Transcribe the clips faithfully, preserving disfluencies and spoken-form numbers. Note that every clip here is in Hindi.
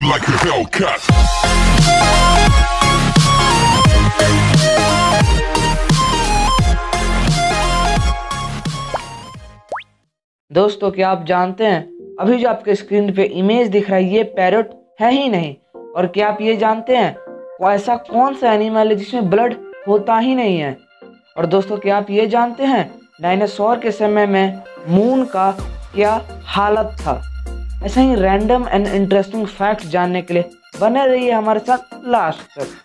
like a Hellcat. दोस्तों, क्या आप जानते हैं अभी जो आपके स्क्रीन पे इमेज दिख रहा है ये पैरट है ही नहीं। और क्या आप ये जानते हैं वो ऐसा कौन सा एनिमल है जिसमें ब्लड होता ही नहीं है। और दोस्तों, क्या आप ये जानते हैं डायनासोर के समय में मून का क्या हालत था। ऐसा ही रैंडम एंड इंटरेस्टिंग फैक्ट जानने के लिए बने रहिए हमारे साथ लास्ट तक।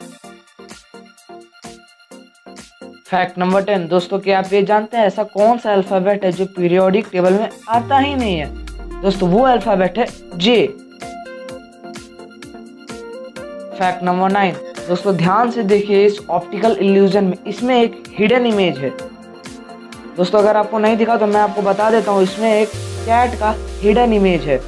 Fact number ten. दोस्तों, क्या आप ये जानते हैं ऐसा कौन सा अल्फाबेट है जो पीरियोडिक टेबल में आता ही नहीं है। दोस्तों, वो अल्फाबेट है जे। Fact number nine. दोस्तों, ध्यान से देखिए इस ऑप्टिकल इल्यूजन में, इसमें एक हिडन इमेज है। दोस्तों, अगर आपको नहीं दिखा तो मैं आपको बता देता हूँ, इसमें एक कैट का हिडन इमेज है।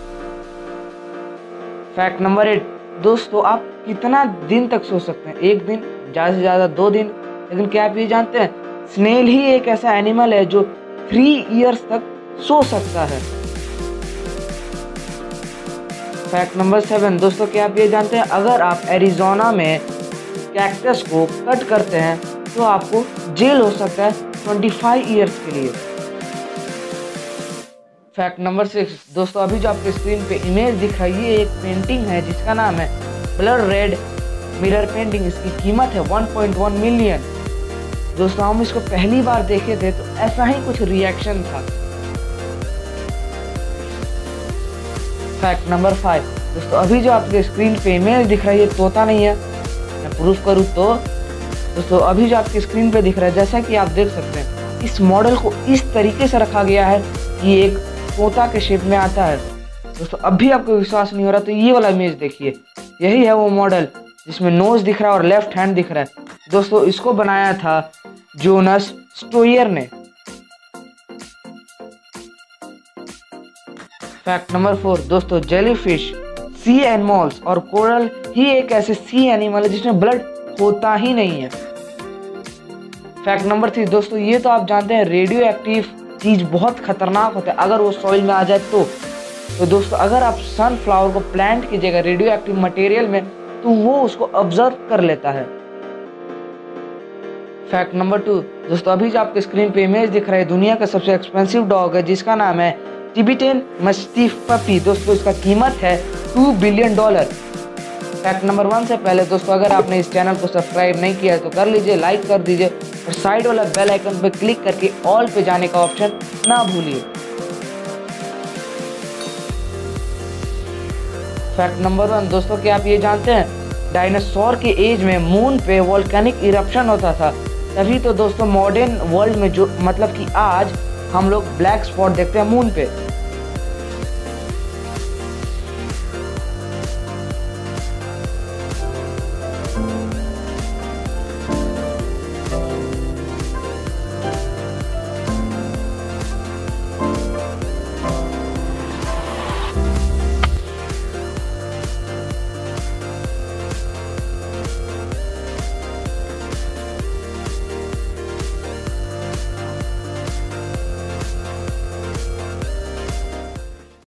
Fact number eight. दोस्तों, आप कितना दिन तक सो सकते हैं? एक दिन, ज़्यादा से ज़्यादा दो दिन। लेकिन क्या आप ये जानते हैं स्नेल ही एक ऐसा एनिमल है जो थ्री इयर्स तक सो सकता है। Fact number seven. दोस्तों, क्या आप ये जानते हैं अगर आप एरिज़ोना में कैक्टस को कट करते हैं तो आपको जेल हो सकता है पच्चीस इयर्स के लिए। Fact number six. दोस्तों, अभी जो आपके स्क्रीन पे इमेज दिख रहा है ये एक पेंटिंग है जिसका नाम है ब्लड रेड मिरर पेंटिंग। इसकी कीमत है वन पॉइंट वन मिलियन। दोस्तों, हम इसको पहली बार देखे थे तो ऐसा ही कुछ रिएक्शन था। Fact number five. दोस्तों, अभी जो आपके स्क्रीन पे इमेज दिख रहा है ये तोता नहीं है। मैं प्रूफ करूँ तो दोस्तों, अभी जो आपकी स्क्रीन पे दिख रहा है जैसा कि आप देख सकते हैं इस मॉडल को इस तरीके से रखा गया है कि एक तोता के शेप में आता है। दोस्तों, अब भी आपको विश्वास नहीं हो रहा तो ये वाला इमेज देखिए, यही है वो मॉडल जिसमें नोज दिख रहा है और लेफ्ट हैंड दिख रहा है। दोस्तों, इसको बनाया था जोनास स्टोयर ने। Fact number four. दोस्तों, जेलीफिश, सी एनिमल्स और कोरल ही एक ऐसे सी एनिमल है जिसमें ब्लड होता ही नहीं है। Fact number three. दोस्तों, ये तो आप जानते हैं रेडियो एक्टिव चीज बहुत खतरनाक होता है अगर वो सॉइल में आ जाए तो। तो दोस्तों, अगर आप सनफ्लावर को प्लांट कीजिएगा रेडियो एक्टिव मटेरियल में तो वो उसको ऑब्जर्व कर लेता है। Fact number two. दोस्तों, अभी जो आपके स्क्रीन पे इमेज दिख रहा है दुनिया का सबसे एक्सपेंसिव डॉग है जिसका नाम है टिबेटन मैस्टिफ पपी। दोस्तों, इसका कीमत है two billion dollar. Fact number one से पहले दोस्तों, अगर आपने इस चैनल को सब्सक्राइब नहीं किया है तो कर लीजिए, लाइक कर दीजिए और साइड वाला बेल आइकन पर क्लिक करके ऑल पे जाने का ऑप्शन ना भूलिए। Fact number one. दोस्तों, क्या आप ये जानते हैं डायनासोर के एज में मून पे वोल्केनिक इरप्शन होता था। तभी तो दोस्तों मॉडर्न वर्ल्ड में जो मतलब कि आज हम लोग ब्लैक स्पॉट देखते हैं मून पे।